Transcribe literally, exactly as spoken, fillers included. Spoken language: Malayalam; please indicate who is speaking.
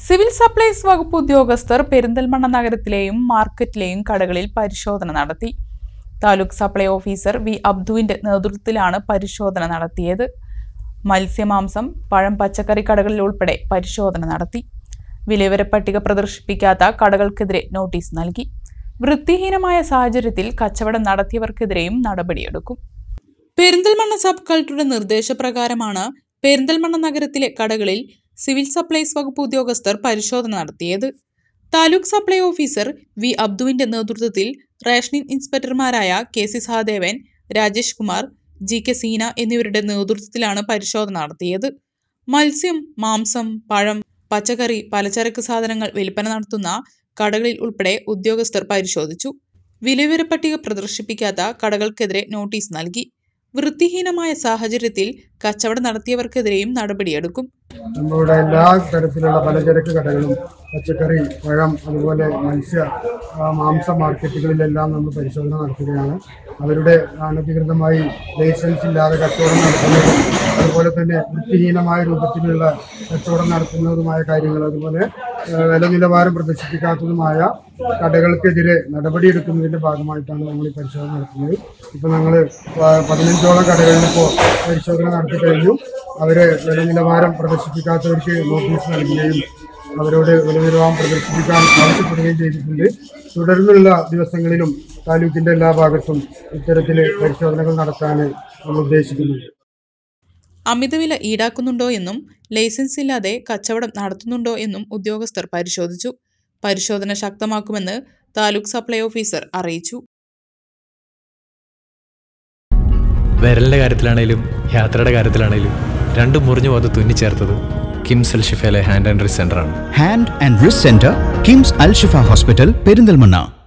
Speaker 1: സിവിൽ സപ്ലൈസ് വകുപ്പ് ഉദ്യോഗസ്ഥർ പെരിന്തൽമണ്ണ നഗരത്തിലെയും മാർക്കറ്റിലെയും കടകളിൽ പരിശോധന നടത്തി. താലൂക്ക് സപ്ലൈ ഓഫീസർ വി അബ്ദുവിന്റെ നേതൃത്വത്തിലാണ് പരിശോധന നടത്തിയത്. മത്സ്യമാംസം, പഴം, പച്ചക്കറി കടകളിൽ ഉൾപ്പെടെ പരിശോധന നടത്തി. വിലവര പട്ടിക പ്രദർശിപ്പിക്കാത്ത കടകൾക്കെതിരെ നോട്ടീസ് നൽകി. വൃത്തിഹീനമായ സാഹചര്യത്തിൽ കച്ചവടം നടത്തിയവർക്കെതിരെയും നടപടിയെടുക്കും. പെരിന്തൽമണ്ണ സബ് കളക്ടറുടെ നിർദ്ദേശപ്രകാരമാണ് പെരിന്തൽമണ്ണ നഗരത്തിലെ കടകളിൽ സിവിൽ സപ്ലൈസ് വകുപ്പ് ഉദ്യോഗസ്ഥർ പരിശോധന നടത്തിയത്. താലൂക്ക് സപ്ലൈ ഓഫീസർ വി അബ്ദുവിന്റെ നേതൃത്വത്തിൽ റേഷനിംഗ് ഇൻസ്പെക്ടർമാരായ K C Sahadevan, Rajesh Kumar, G K Seena എന്നിവരുടെ നേതൃത്വത്തിലാണ് പരിശോധന നടത്തിയത്. മത്സ്യം, മാംസം, പഴം, പച്ചക്കറി, പലചരക്ക് സാധനങ്ങൾ വിൽപ്പന നടത്തുന്ന കടകളിൽ ഉൾപ്പെടെ ഉദ്യോഗസ്ഥർ പരിശോധിച്ചു. വിലവിവര പട്ടിക പ്രദർശിപ്പിക്കാത്ത കടകൾക്കെതിരെ നോട്ടീസ് നൽകി. വൃത്തിഹീനമായ സാഹചര്യത്തിൽ കച്ചവടം നടത്തിയവർക്കെതിരെയും നടപടിയെടുക്കും.
Speaker 2: നമ്മളുടെ എല്ലാ തരത്തിലുള്ള പലചരക്ക് കടകളും, പച്ചക്കറി, പഴം, അതുപോലെ മത്സ്യ മാംസ മാർക്കറ്റുകളിലെല്ലാം നമ്മൾ പരിശോധന നടത്തുകയാണ്. അവരുടെ അനധികൃതമായി ലൈസൻസ് ഇല്ലാതെ കച്ചവടം നടത്തുന്നതും അതുപോലെ തന്നെ വൃത്തിഹീനമായ രൂപത്തിലുള്ള കച്ചവടം നടത്തുന്നതുമായ കാര്യങ്ങൾ, അതുപോലെ വില നിലവാരം പ്രദർശിപ്പിക്കാത്തതുമായ കടകൾക്കെതിരെ നടപടിയെടുക്കുന്നതിൻ്റെ ഭാഗമായിട്ടാണ് നമ്മൾ ഈ പരിശോധന നടത്തുന്നത്. ഇപ്പോൾ ഞങ്ങൾ പതിനഞ്ചോളം കടകളിൽ ഇപ്പോൾ പരിശോധന നടത്തി കഴിഞ്ഞു. അവരെ വില നിലവാരം പ്രദർശിപ്പിക്കാത്തവർക്ക് നോട്ടീസ് നൽകുകയും അവരോട് വില നിലവാരം പ്രദർശിപ്പിക്കാൻ ആവശ്യപ്പെടുകയും ചെയ്തിട്ടുണ്ട്. തുടർന്നുള്ള ദിവസങ്ങളിലും താലൂക്കിൻ്റെ എല്ലാ ഭാഗത്തും ഇത്തരത്തിൽ പരിശോധനകൾ നടത്താൻ നമ്മൾ ഉദ്ദേശിക്കുന്നുണ്ട്.
Speaker 1: അമിതവില ഈടാക്കുന്നുണ്ടോ എന്നും ലൈസൻസ് ഇല്ലാതെ കച്ചവടം നടത്തുന്നുണ്ടോ എന്നും ഉദ്യോഗസ്ഥർ പരിശോധിച്ചു. പരിശോധന ശക്തമാക്കുമെന്ന് താലൂക്ക് സപ്ലൈ ഓഫീസർ അറിയിച്ചു.
Speaker 3: വിരലിന്റെ കാര്യത്തിലാണേലും യാത്രയുടെ കാര്യത്തിലാണേലും രണ്ടും മുറിഞ്ഞു പോകാതെ തുന്നിച്ചേർത്തത് കിംസ് അൽ ഷിഫയിലെ ഹാൻഡ് ആൻഡ് റിസ്റ്റ് സെന്ററാണ്.
Speaker 4: Hand and wrist centre, KIMS Al Shifa hospital, Perinthalmanna.